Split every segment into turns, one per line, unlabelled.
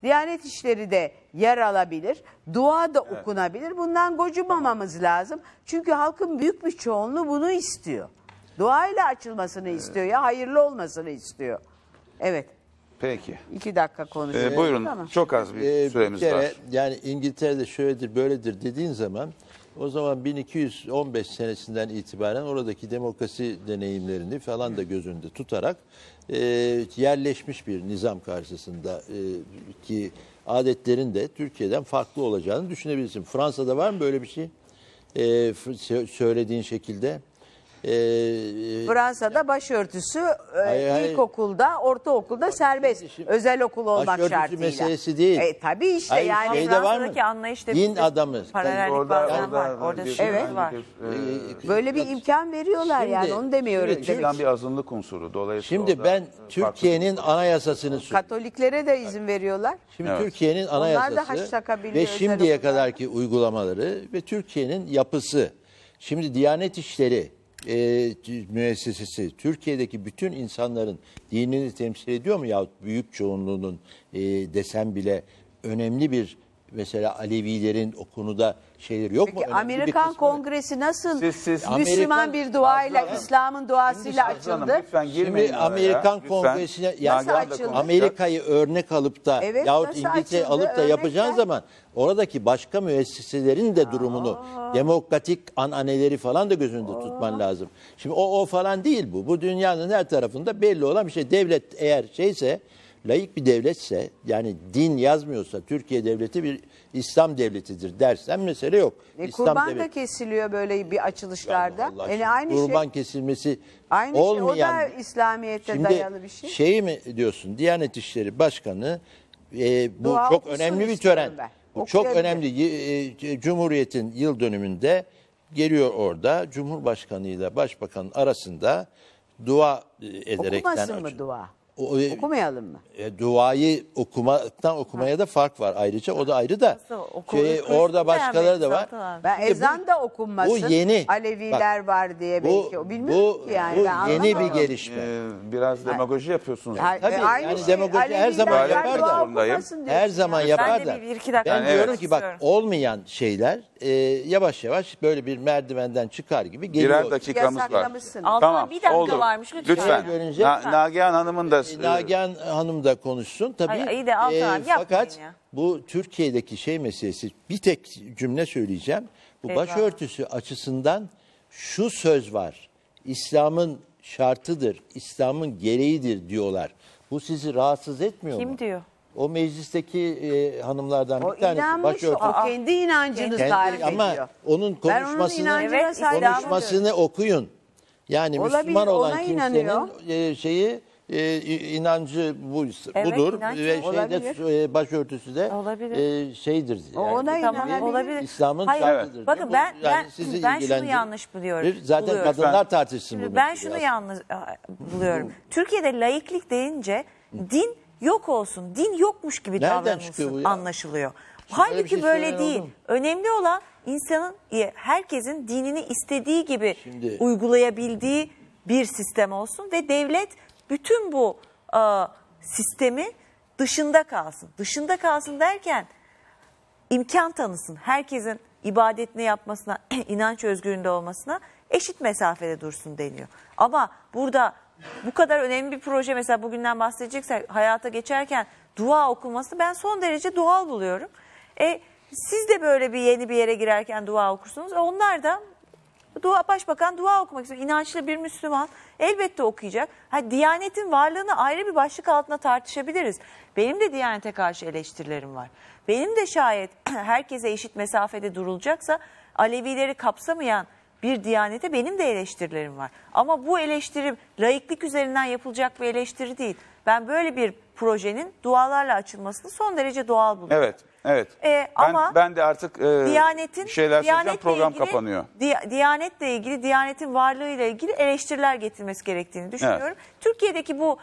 Diyanet işleri de yer alabilir. Dua da okunabilir. Bundan gocunmamamız lazım. Çünkü halkın büyük bir çoğunluğu bunu istiyor. Duayla açılmasını istiyor ya, hayırlı olmasını istiyor. Evet.
Peki.
2 dakika konuşuyoruz.
Buyurun.
Ama.
Çok az bir süremiz
Bir kere,
var.
yani İngiltere'de şöyledir böyledir dediğin zaman o zaman 1215 senesinden itibaren oradaki demokrasi deneyimlerini falan da göz önünde tutarak yerleşmiş bir nizam karşısında ki adetlerin de Türkiye'den farklı olacağını düşünebilirsin. Fransa'da var mı böyle bir şey? Söylediğin şekilde.
Fransa'da başörtüsü
hayır.
ilkokulda, ortaokulda serbest. Özel okul olmak
Başörtüsü
şartıyla.
meselesi değil.
Tabii işte
Hayır,
yani.
şeyde var mı?
Fransa'daki anlayışta
Din
bir
adamı.
paralellik bazen var. Orada
bir-
şuyumuz var.
Böyle bir imkan veriyorlar
Şimdi-
yani, onu demiyorum.
şimdi
demek.
İslam bir azınlık unsuru. Dolayısıyla
Şimdi
orada
ben Türkiye'nin anayasasını söylüyorum.
Katoliklere de izin veriyorlar.
Şimdi
Evet.
Türkiye'nin
Onlar da haç
anayasası
takabiliyor
ve
özel
şimdiye
okullarda.
kadarki uygulamaları ve Türkiye'nin yapısı. Şimdi Diyanet İşleri müessesesi Türkiye'deki bütün insanların dinini temsil ediyor mu yahut büyük çoğunluğunun desem bile önemli bir, mesela Alevilerin o konuda şeyleri yok mu?
Peki
Önemli bir
Amerikan
kısmı-
Kongresi nasıl
Siz-
Müslüman
Amerikan-
bir duayla,
Nazlı Hanım.
İslam'ın duasıyla
Nazlı Hanım,
açıldı?
lütfen girmeyin
Şimdi
araya.
Amerikan
Lütfen.
Kongresine
Nasıl
Nagihan da
açıldı?
konuşacak.
Amerika'yı örnek alıp da
Evet,
yahut
nasıl
İngiltere
açıldı?
alıp da yapacağın
Örnekler.
zaman oradaki başka müesseselerin de durumunu, demokratik ananeleri falan da göz önünde tutman lazım. Şimdi o falan değil bu. Bu dünyanın her tarafında belli olan bir şey. Devlet eğer şeyse, laik bir devletse, yani din yazmıyorsa Türkiye devleti bir İslam devletidir dersen mesele yok. İslam
Kurban da
devleti.
kesiliyor böyle bir açılışlarda.
Allah
Yani
aşkına,
aynı
kurban
şey.
kesilmesi
Aynı
olmayan.
şey. O da İslamiyet'e
Şimdi
dayalı bir şey.
şeyi mi diyorsun? Diyanet İşleri Başkanı bu
Dua
çok
okusun
önemli bir
istiyorum
tören.
ben.
Bu çok
Okuyabilir.
önemli. Cumhuriyet'in yıl dönümünde geliyor orada Cumhurbaşkanıyla Başbakanın arasında dua ederekten
Okumasın mı dua?
O,
Okumayalım mı?
duayı okumaktan okumaya da fark var ayrıca. O da ayrı da.
Nasıl? Okursun
Orada başkaları da var.
zaten abi.
Ben
Şimdi
ezan da okunmasın.
bu yeni.
Aleviler var diye belki. O bilmiyorum ki yani.
bu
Ben
yeni bir
anlamadım.
gelişme.
Biraz demagoji yapıyorsunuz.
Tabii,
Aynı
yani
şey,
demagoji her
Aleviler
zaman
var,
yapar
dua
da.
okumasın diyorsun
Her zaman
ya.
yapar
Ben
da.
de bir iki dakika
Ben
Evet.
diyorum ki bak
istiyorum.
olmayan şeyler yavaş yavaş böyle bir merdivenden çıkar gibi geliyor.
Birer dakikamız var.
Yasaklamışsın.
Altına bir dakika
oldu.
varmış. Lütfen.
Lütfen.
Görünce-
Nagihan Hanım'ın da
Nagihan Hanım da konuşsun tabii.
Ay, iyi de Altan abi, yapmayın
fakat
ya.
bu Türkiye'deki şey meselesi, bir tek cümle söyleyeceğim. Bu
Eyvah.
başörtüsü açısından şu söz var. İslam'ın şartıdır, İslam'ın gereğidir diyorlar. Bu sizi rahatsız etmiyor mu?
Kim diyor?
O meclisteki hanımlardan
O
bir tanesi
inanmış,
başörtüsü.
o kendi inancını
Kendi-
tarif
ama
ediyor.
onun
Ben onun
konuşmasını,
inancına
Evet,
saygı
İslam'ı
konuşmasını okuyun. Yani
Olabilir,
Müslüman olan
ona
kimsenin
inanıyor.
inancı
Evet,
budur
inanç
ve
olabilir.
başörtüsü de
Olabilir.
şeydir.
O ona
Tamam,
inanabilir.
olabilir.
İslam'ın
Hayır,
şartıdır.
bakın
Bu
ben
sizi
şunu
ilgilendirir.
yanlış buluyorum.
Zaten
buluyorum.
kadınlar tartışsın bunu.
Ben şunu yanlış buluyorum. Türkiye'de laiklik deyince din yok olsun, din yokmuş gibi
Nereden çıkıyor bu
davranılsın
ya?
anlaşılıyor.
Şimdi öyle bir
Halbuki
şey
böyle
söyleyen
değil.
oldu mu?
Önemli olan insanın, herkesin dinini istediği gibi
Şimdi-
uygulayabildiği bir sistem olsun ve devlet bütün bu sistemi dışında kalsın. Dışında kalsın derken imkan tanısın. Herkesin ibadetini yapmasına, inanç özgürlüğünde olmasına eşit mesafede dursun deniyor. Ama burada bu kadar önemli bir proje, mesela bugünden bahsedeceksek, hayata geçerken dua okunması ben son derece doğal buluyorum. Siz de böyle yeni bir yere girerken dua okursunuz. Onlar da başbakan dua okumak istiyor. İnançlı bir Müslüman elbette okuyacak. Diyanetin varlığını ayrı bir başlık altında tartışabiliriz. Benim de Diyanete karşı eleştirilerim var. Benim de şayet herkese eşit mesafede durulacaksa Alevileri kapsamayan bir Diyanete benim de eleştirilerim var. Ama bu eleştirim laiklik üzerinden yapılacak bir eleştiri değil. Ben böyle bir projenin dualarla açılmasını son derece doğal buluyorum.
Evet, evet.
Ama
ben de artık
Diyanetin,
bir şeyler söyleyeceğim,
Diyanetle
program
ilgili,
kapanıyor.
Diyanetle ilgili, Diyanetin varlığıyla ilgili eleştiriler getirmesi gerektiğini düşünüyorum. Türkiye'deki bu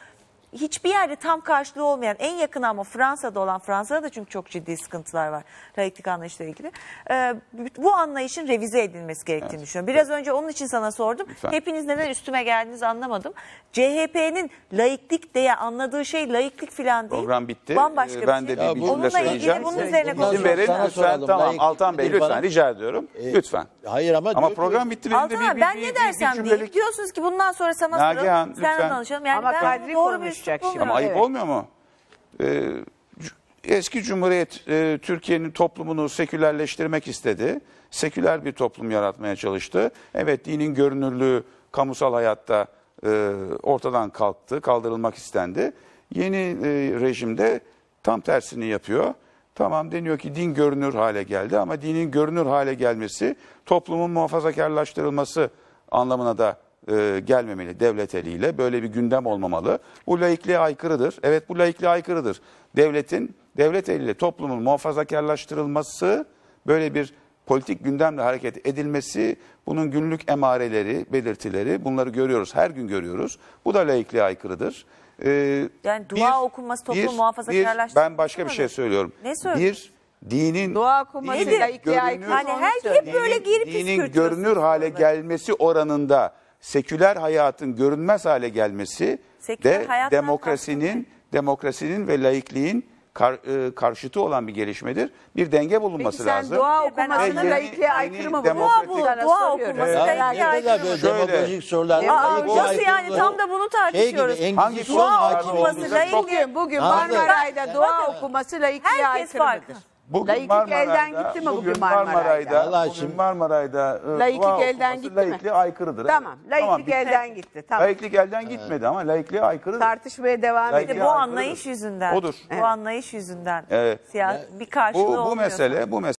hiçbir yerde tam karşılığı olmayan, en yakın ama Fransa'da olan, Fransa'da da çünkü çok ciddi sıkıntılar var laiklik anlayışıyla ilgili. Bu anlayışın revize edilmesi gerektiğini düşünüyorum. Biraz önce onun için sana sordum.
Lütfen.
Hepiniz neden üstüme geldiniz anlamadım. CHP'nin laiklik diye anladığı şey laiklik falan değil.
Program bitti.
Bambaşka
Ben
bir
de
şey.
bir
Onunla
cümle
ilgili
söyleyeceğim.
bunun üzerine
Bundan
İzin
sonra
verin
sana
lütfen.
soralım.
Tamam
Layık
Altan Bey
nedir
lütfen
bana?
rica ediyorum. Lütfen.
Hayır ama
Ama
diyor ki-
program bitti. Benim de
Altan abi ben ne dersem
cümlelik-
değil. Diyorsunuz ki bundan sonra sana
Nagihan,
soralım. Sen
lütfen.
danışalım. Yani
Ama
ben
Kadri
doğru bir
konuşacak
üslup
şimdi.
Ama
bulmuyorum.
ayıp
Evet.
olmuyor mu? Eski Cumhuriyet Türkiye'nin toplumunu sekülerleştirmek istedi. Seküler bir toplum yaratmaya çalıştı. Evet, dinin görünürlüğü kamusal hayatta ortadan kalktı, kaldırılmak istendi. Yeni rejimde tam tersini yapıyor. Tamam, deniyor ki din görünür hale geldi ama dinin görünür hale gelmesi toplumun muhafazakarlaştırılması anlamına da gelmemeli devlet eliyle. Böyle bir gündem olmamalı. Bu laikliğe aykırıdır. Evet, bu laikliğe aykırıdır. Devlet eliyle toplumun muhafazakarlaştırılması, böyle bir politik gündemle hareket edilmesi, bunun günlük emareleri, belirtileri, bunları görüyoruz. Her gün görüyoruz. Bu da laikliğe aykırıdır.
Yani dua okunması toplumu muhafazakarlaştırması
Ben başka bir
mı?
şey söylüyorum.
Ne söylüyorsun?
Dinin
Dua okunması
dinin
laikliğe aykırı.
görünür-
Hani hep böyle girip
dinin
püskürtüyorsunuz
görünür hale
buraları.
gelmesi oranında seküler hayatın görünmez hale gelmesi
Seküler
de
hayattan
demokrasinin ve laikliğin karşıtı olan bir gelişmedir. Bir denge bulunması
Peki sen
lazım.
dua
Ben
okumasını
yeni-
laikliğe aykırı mı
yeni
buluyorsun?
demokratik-
Sana
Dua
soruyorum.
okuması
Evet.
laikliğe
Ne
aykırı
kadar
mı?
böyle
Şöyle.
demagojik sorular.
Aa,
Laikliğe
nasıl
aykırı
yani?
olur.
Tam da bunu
Şey gibi,
tartışıyoruz.
Engizisyon
Dua
hakim
okunması
olması.
laikliğe.
Bugün
Nazlı.
Marmaray'da dua
Bakın,
okuması laikliğe
herkes
aykırı
farklı.
mıdır?
Bugün
Laiklik elden gitti mi bugün Marmaray'da?
Vallahi
Bugün
şimdi-
Marmaray'da
Laiklik
dua
elden
okuması
gitti mi?
laikliğe aykırıdır.
Tamam, laiklik
bitti.
elden gitti. Tamam.
Laiklik elden gitmedi ama laikliğe aykırıdır.
Tartışmaya devam
Laikliğe
edelim.
Bu
aykırıdır.
anlayış yüzünden.
Odur.
Bu anlayış yüzünden.
Evet.
Bir karşılığı
Bu
olmuyor.
mesele